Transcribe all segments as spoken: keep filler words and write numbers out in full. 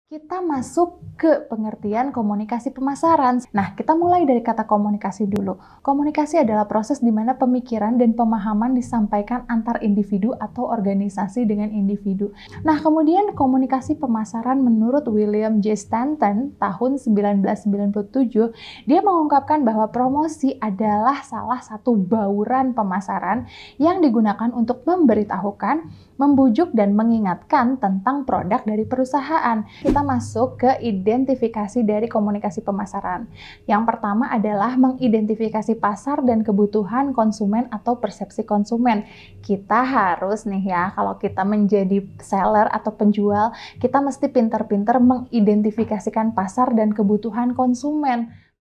Kita masuk ke pengertian komunikasi pemasaran. Nah, kita mulai dari kata komunikasi dulu. Komunikasi adalah proses di mana pemikiran dan pemahaman disampaikan antar individu atau organisasi dengan individu. Nah, kemudian komunikasi pemasaran menurut William J. Stanton tahun seribu sembilan ratus sembilan puluh tujuh, dia mengungkapkan bahwa promosi adalah salah satu bauran pemasaran yang digunakan untuk memberitahukan, membujuk, dan mengingatkan tentang produk dari perusahaan. Kita masuk ke identifikasi dari komunikasi pemasaran. Yang pertama adalah mengidentifikasi pasar dan kebutuhan konsumen atau persepsi konsumen. Kita harus nih ya, kalau kita menjadi seller atau penjual, kita mesti pintar-pintar mengidentifikasikan pasar dan kebutuhan konsumen.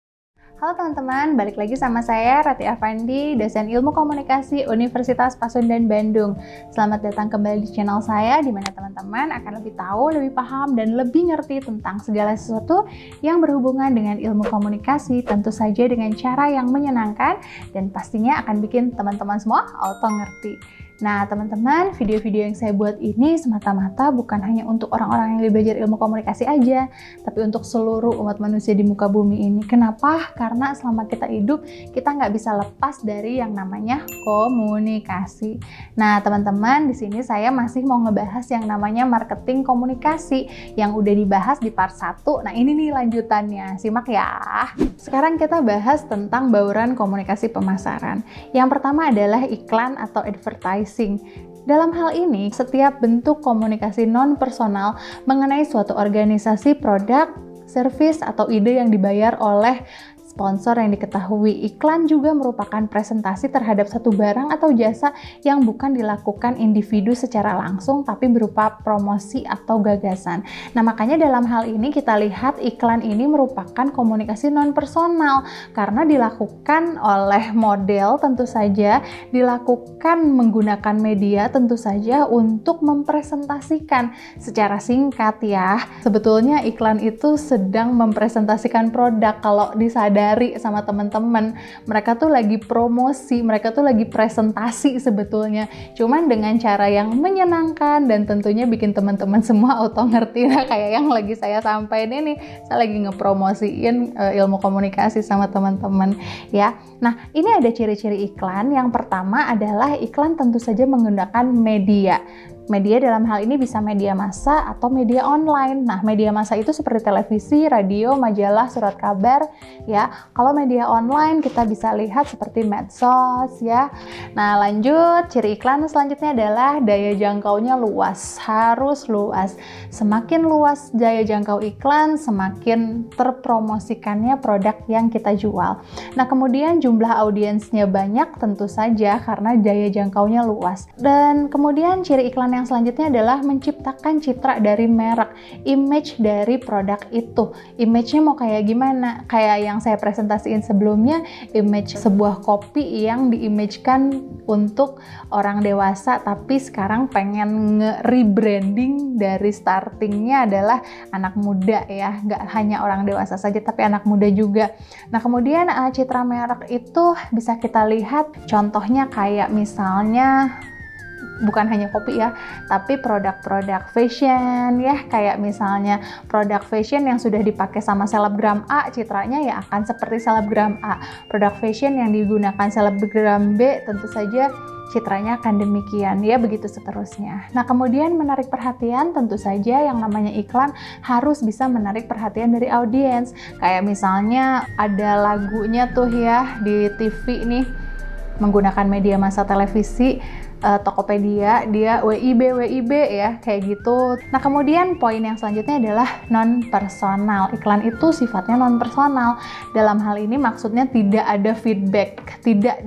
Halo teman-teman, balik lagi sama saya Rati Afandi, dosen ilmu komunikasi Universitas Pasundan Bandung. Selamat datang kembali di channel saya, di mana teman-teman akan lebih tahu, lebih paham, dan lebih ngerti tentang segala sesuatu yang berhubungan dengan ilmu komunikasi, tentu saja dengan cara yang menyenangkan, dan pastinya akan bikin teman-teman semua auto ngerti. Nah teman-teman, video-video yang saya buat ini semata-mata bukan hanya untuk orang-orang yang belajar ilmu komunikasi aja, tapi untuk seluruh umat manusia di muka bumi ini. Kenapa? Karena selama kita hidup, kita nggak bisa lepas dari yang namanya komunikasi. Nah teman-teman, di sini saya masih mau ngebahas yang namanya marketing komunikasi, yang udah dibahas di part satu. Nah ini nih lanjutannya, simak ya. Sekarang kita bahas tentang bauran komunikasi pemasaran. Yang pertama adalah iklan atau advertising. Dalam hal ini, setiap bentuk komunikasi non-personal mengenai suatu organisasi, produk, servis, atau ide yang dibayar oleh sponsor yang diketahui. Iklan juga merupakan presentasi terhadap satu barang atau jasa yang bukan dilakukan individu secara langsung, tapi berupa promosi atau gagasan. Nah, makanya dalam hal ini kita lihat iklan ini merupakan komunikasi non-personal, karena dilakukan oleh model tentu saja, dilakukan menggunakan media tentu saja untuk mempresentasikan secara singkat ya. Sebetulnya iklan itu sedang mempresentasikan produk. Kalau disadari sama teman-teman, mereka tuh lagi promosi, mereka tuh lagi presentasi sebetulnya, cuman dengan cara yang menyenangkan dan tentunya bikin teman-teman semua auto ngerti. Nah, kayak yang lagi saya sampaikan ini, saya lagi ngepromosiin uh, ilmu komunikasi sama teman-teman ya. Nah, ini ada ciri-ciri iklan. Yang pertama adalah iklan tentu saja menggunakan media. Media dalam hal ini bisa media massa atau media online. Nah, media massa itu seperti televisi, radio, majalah, surat kabar ya. Kalau media online kita bisa lihat seperti medsos ya. Nah, lanjut, ciri iklan selanjutnya adalah daya jangkaunya luas, harus luas. Semakin luas daya jangkau iklan, semakin terpromosikannya produk yang kita jual. Nah, kemudian jumlah audiensnya banyak tentu saja karena daya jangkaunya luas. Dan kemudian ciri iklan yang selanjutnya adalah menciptakan citra dari merek, image dari produk itu. Image-nya mau kayak gimana? Kayak yang saya presentasiin sebelumnya, image sebuah kopi yang diimagekan untuk orang dewasa, tapi sekarang pengen nge-rebranding dari startingnya adalah anak muda ya, nggak hanya orang dewasa saja tapi anak muda juga. Nah kemudian uh, citra merek itu bisa kita lihat contohnya kayak misalnya bukan hanya kopi ya, tapi produk-produk fashion ya, kayak misalnya produk fashion yang sudah dipakai sama selebgram A, citranya ya akan seperti selebgram A. Produk fashion yang digunakan selebgram B, tentu saja citranya akan demikian ya, begitu seterusnya. Nah kemudian menarik perhatian, tentu saja yang namanya iklan harus bisa menarik perhatian dari audiens. Kayak misalnya ada lagunya tuh ya di T V nih, menggunakan media massa televisi, Uh, Tokopedia, dia W I B W I B ya, kayak gitu. Nah kemudian poin yang selanjutnya adalah non personal. Iklan itu sifatnya non personal. Dalam hal ini maksudnya tidak ada feedback, tidak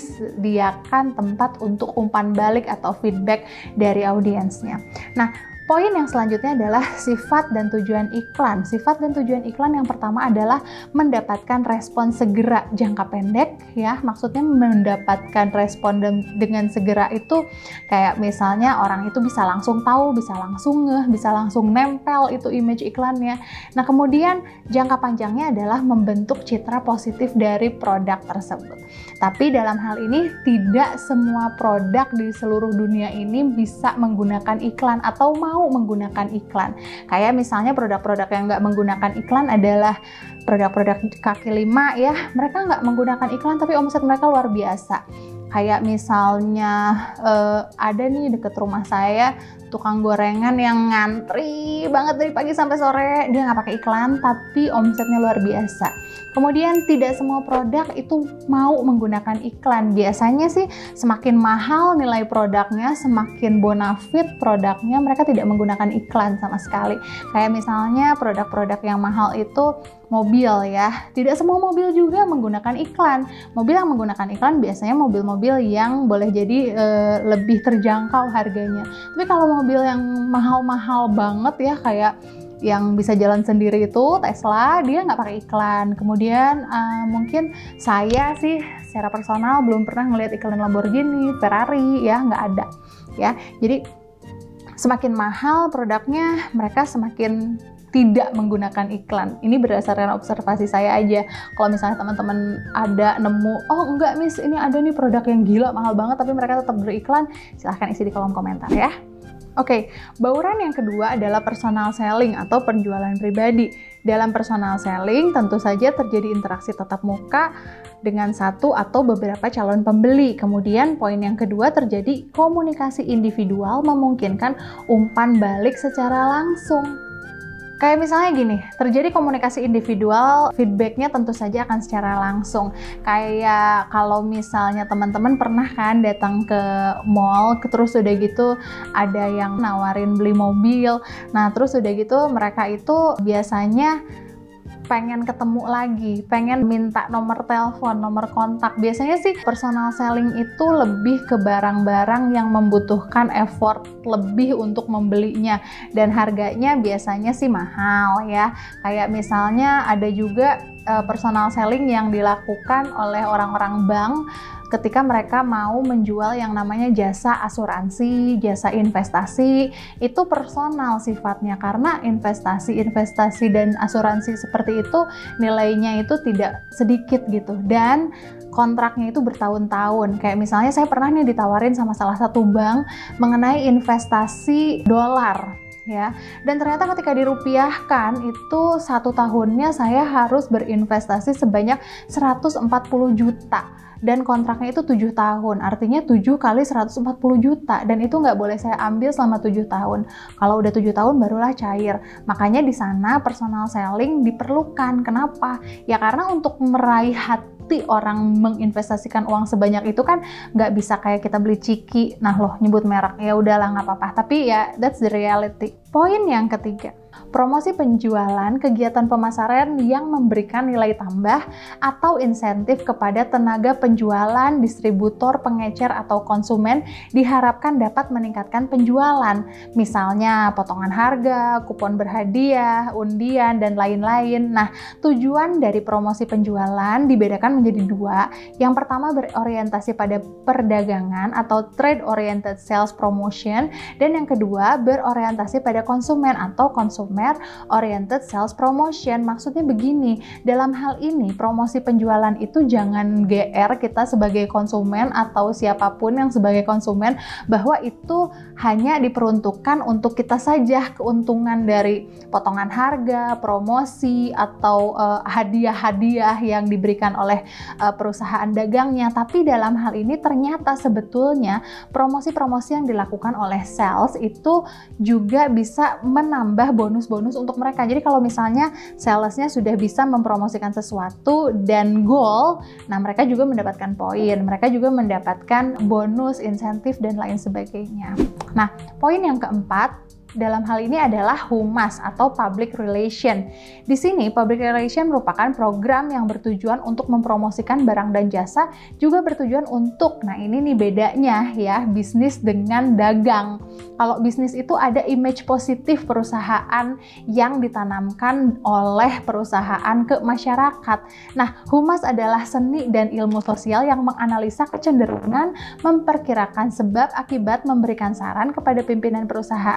disediakan tempat untuk umpan balik atau feedback dari audiensnya. Nah poin yang selanjutnya adalah sifat dan tujuan iklan. Sifat dan tujuan iklan yang pertama adalah mendapatkan respon segera jangka pendek ya. Maksudnya mendapatkan respon dengan segera itu kayak misalnya orang itu bisa langsung tahu, bisa langsung ngeh, bisa langsung nempel itu image iklannya. Nah kemudian jangka panjangnya adalah membentuk citra positif dari produk tersebut. Tapi dalam hal ini tidak semua produk di seluruh dunia ini bisa menggunakan iklan atau mau menggunakan iklan. Kayak misalnya produk-produk yang nggak menggunakan iklan adalah produk-produk kaki lima ya, mereka nggak menggunakan iklan tapi omset mereka luar biasa. Kayak misalnya uh, ada nih deket rumah saya tukang gorengan yang ngantri banget dari pagi sampai sore, dia nggak pakai iklan tapi omsetnya luar biasa. Kemudian tidak semua produk itu mau menggunakan iklan. Biasanya sih semakin mahal nilai produknya, semakin bonafit produknya, mereka tidak menggunakan iklan sama sekali. Kayak misalnya produk-produk yang mahal itu mobil ya, tidak semua mobil juga menggunakan iklan. Mobil yang menggunakan iklan biasanya mobil-mobil yang boleh jadi e, lebih terjangkau harganya. Tapi kalau mobil yang mahal-mahal banget ya, kayak yang bisa jalan sendiri itu Tesla, dia nggak pakai iklan. Kemudian uh, mungkin saya sih secara personal belum pernah ngelihat iklan Lamborghini, Ferrari ya, nggak ada ya. Jadi semakin mahal produknya, mereka semakin tidak menggunakan iklan. Ini berdasarkan observasi saya aja. Kalau misalnya teman-teman ada nemu, oh enggak miss, ini ada nih produk yang gila mahal banget tapi mereka tetap beriklan, silahkan isi di kolom komentar ya. Oke, okay, bauran yang kedua adalah personal selling atau penjualan pribadi. Dalam personal selling tentu saja terjadi interaksi tatap muka dengan satu atau beberapa calon pembeli. Kemudian poin yang kedua terjadi komunikasi individual memungkinkan umpan balik secara langsung. Kayak misalnya gini, terjadi komunikasi individual, feedbacknya tentu saja akan secara langsung. Kayak kalau misalnya teman-teman pernah kan datang ke mall, terus udah gitu ada yang nawarin beli mobil. Nah terus udah gitu mereka itu biasanya pengen ketemu lagi, pengen minta nomor telepon, nomor kontak. Biasanya sih personal selling itu lebih ke barang-barang yang membutuhkan effort lebih untuk membelinya dan harganya biasanya sih mahal ya. Kayak misalnya ada juga uh, personal selling yang dilakukan oleh orang-orang bank ketika mereka mau menjual yang namanya jasa asuransi, jasa investasi, itu personal sifatnya karena investasi-investasi dan asuransi seperti itu nilainya itu tidak sedikit gitu dan kontraknya itu bertahun-tahun. Kayak misalnya saya pernah nih ditawarin sama salah satu bank mengenai investasi dolar ya, dan ternyata ketika dirupiahkan itu satu tahunnya saya harus berinvestasi sebanyak seratus empat puluh juta. Dan kontraknya itu tujuh tahun, artinya tujuh kali seratus empat puluh juta, dan itu nggak boleh saya ambil selama tujuh tahun. Kalau udah tujuh tahun barulah cair. Makanya di sana personal selling diperlukan. Kenapa? Ya karena untuk meraih hati orang menginvestasikan uang sebanyak itu kan nggak bisa kayak kita beli ciki, nah loh nyebut merek, ya udahlah nggak apa-apa. Tapi ya that's the reality. Poin yang ketiga, promosi penjualan, kegiatan pemasaran yang memberikan nilai tambah atau insentif kepada tenaga penjualan, distributor, pengecer, atau konsumen diharapkan dapat meningkatkan penjualan. Misalnya potongan harga, kupon berhadiah, undian, dan lain-lain. Nah, tujuan dari promosi penjualan dibedakan menjadi dua. Yang pertama berorientasi pada perdagangan atau trade-oriented sales promotion, dan yang kedua berorientasi pada konsumen atau consumer oriented sales promotion. Maksudnya begini, dalam hal ini promosi penjualan itu jangan G R kita sebagai konsumen atau siapapun yang sebagai konsumen bahwa itu hanya diperuntukkan untuk kita saja, keuntungan dari potongan harga, promosi, atau uh, hadiah-hadiah yang diberikan oleh uh, perusahaan dagangnya. Tapi dalam hal ini ternyata sebetulnya promosi-promosi yang dilakukan oleh sales itu juga bisa menambah bonus-bonus untuk mereka. Jadi kalau misalnya salesnya sudah bisa mempromosikan sesuatu dan goal, nah mereka juga mendapatkan poin, mereka juga mendapatkan bonus, insentif, dan lain sebagainya. Nah, poin yang keempat dalam hal ini adalah humas atau public relation. Di sini public relation merupakan program yang bertujuan untuk mempromosikan barang dan jasa, juga bertujuan untuk, nah ini nih bedanya ya, bisnis dengan dagang. Kalau bisnis itu ada image positif perusahaan yang ditanamkan oleh perusahaan ke masyarakat. Nah, humas adalah seni dan ilmu sosial yang menganalisa kecenderungan, memperkirakan sebab akibat, memberikan saran kepada pimpinan perusahaan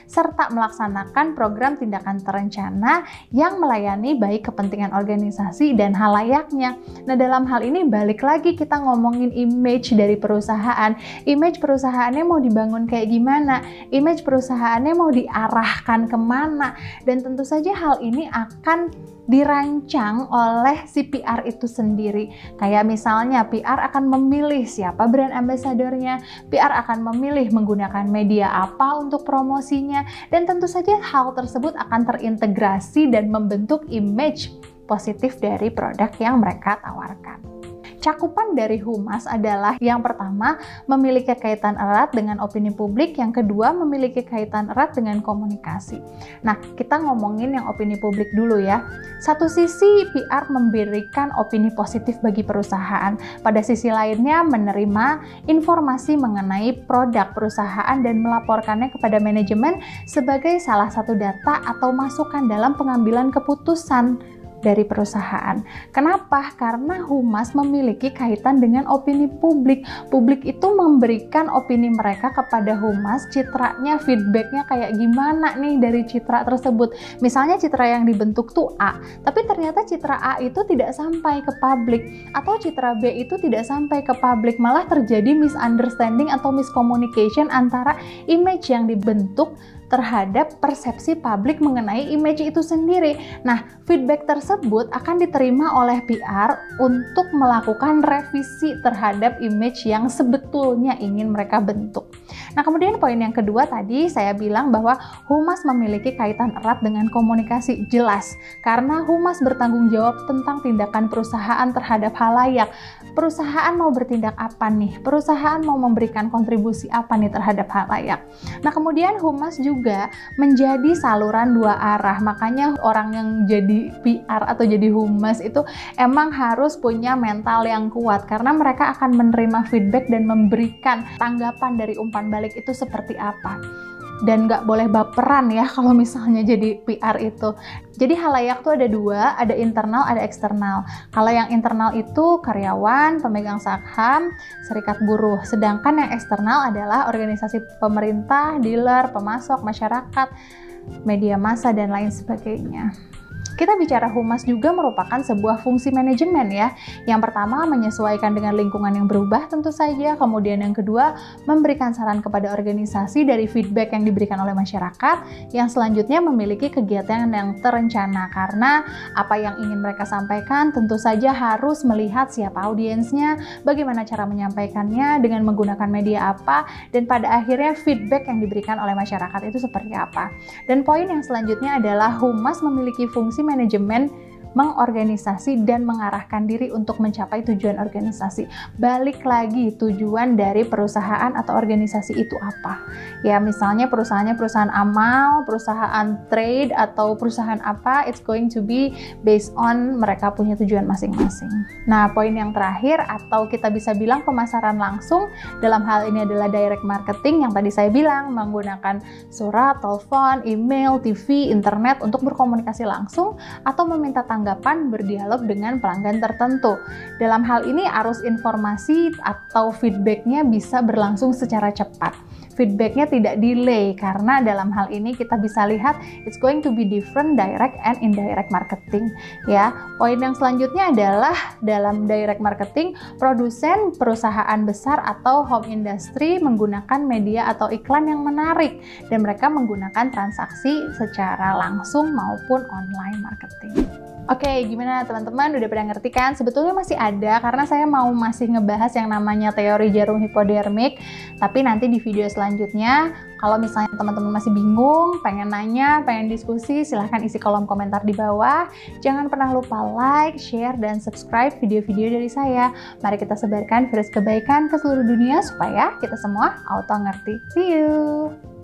serta melaksanakan program tindakan terencana yang melayani baik kepentingan organisasi dan halayaknya. Nah, dalam hal ini balik lagi kita ngomongin image dari perusahaan. Image perusahaannya mau dibangun kayak gimana? Image perusahaannya mau diarahkan kemana? Dan tentu saja hal ini akan dirancang oleh si P R itu sendiri. Kayak misalnya P R akan memilih siapa brand ambassador-nya, P R akan memilih menggunakan media apa untuk promosinya, dan tentu saja hal tersebut akan terintegrasi dan membentuk image positif dari produk yang mereka tawarkan. Cakupan dari humas adalah yang pertama memiliki kaitan erat dengan opini publik, yang kedua memiliki kaitan erat dengan komunikasi. Nah, kita ngomongin yang opini publik dulu ya. Satu sisi P R memberikan opini positif bagi perusahaan, pada sisi lainnya menerima informasi mengenai produk perusahaan dan melaporkannya kepada manajemen sebagai salah satu data atau masukan dalam pengambilan keputusan dari perusahaan. Kenapa? Karena humas memiliki kaitan dengan opini publik. Publik itu memberikan opini mereka kepada humas, citranya, feedbacknya kayak gimana nih dari citra tersebut. Misalnya citra yang dibentuk tuh A, tapi ternyata citra A itu tidak sampai ke publik, atau citra B itu tidak sampai ke publik, malah terjadi misunderstanding atau miscommunication antara image yang dibentuk terhadap persepsi publik mengenai image itu sendiri. Nah, feedback tersebut akan diterima oleh P R untuk melakukan revisi terhadap image yang sebetulnya ingin mereka bentuk. Nah, kemudian poin yang kedua tadi saya bilang bahwa humas memiliki kaitan erat dengan komunikasi. Jelas, karena humas bertanggung jawab tentang tindakan perusahaan terhadap halayak. Perusahaan mau bertindak apa nih? Perusahaan mau memberikan kontribusi apa nih terhadap halayak? Nah, kemudian humas juga juga menjadi saluran dua arah. Makanya orang yang jadi P R atau jadi humas itu emang harus punya mental yang kuat, karena mereka akan menerima feedback dan memberikan tanggapan dari umpan balik itu seperti apa. Dan nggak boleh baperan ya kalau misalnya jadi P R itu. Jadi halayak tuh ada dua, ada internal, ada eksternal. Kalau yang internal itu karyawan, pemegang saham, serikat buruh. Sedangkan yang eksternal adalah organisasi pemerintah, dealer, pemasok, masyarakat, media massa, dan lain sebagainya. Kita bicara humas juga merupakan sebuah fungsi manajemen ya. Yang pertama menyesuaikan dengan lingkungan yang berubah tentu saja. Kemudian yang kedua memberikan saran kepada organisasi dari feedback yang diberikan oleh masyarakat. Yang selanjutnya memiliki kegiatan yang terencana, karena apa yang ingin mereka sampaikan tentu saja harus melihat siapa audiensnya, bagaimana cara menyampaikannya, dengan menggunakan media apa, dan pada akhirnya feedback yang diberikan oleh masyarakat itu seperti apa. Dan poin yang selanjutnya adalah humas memiliki fungsi manajemen mengorganisasi dan mengarahkan diri untuk mencapai tujuan organisasi. Balik lagi, tujuan dari perusahaan atau organisasi itu apa? Ya, misalnya perusahaannya perusahaan amal, perusahaan trade, atau perusahaan apa, it's going to be based on mereka punya tujuan masing-masing. Nah, poin yang terakhir atau kita bisa bilang pemasaran langsung dalam hal ini adalah direct marketing yang tadi saya bilang, menggunakan surat, telepon, email, T V, internet untuk berkomunikasi langsung atau meminta tanggapan tanggapan berdialog dengan pelanggan tertentu. Dalam hal ini arus informasi atau feedbacknya bisa berlangsung secara cepat. Feedbacknya tidak delay, karena dalam hal ini kita bisa lihat it's going to be different direct and indirect marketing. Ya, poin yang selanjutnya adalah dalam direct marketing, produsen, perusahaan besar atau home industry menggunakan media atau iklan yang menarik, dan mereka menggunakan transaksi secara langsung maupun online marketing. Oke, gimana teman-teman? Udah pada ngerti kan? Sebetulnya masih ada, karena saya mau masih ngebahas yang namanya teori jarum hipodermik, tapi nanti di video selanjutnya. Kalau misalnya teman-teman masih bingung, pengen nanya, pengen diskusi, silahkan isi kolom komentar di bawah. Jangan pernah lupa like, share, dan subscribe video-video dari saya. Mari kita sebarkan virus kebaikan ke seluruh dunia supaya kita semua auto ngerti. See you!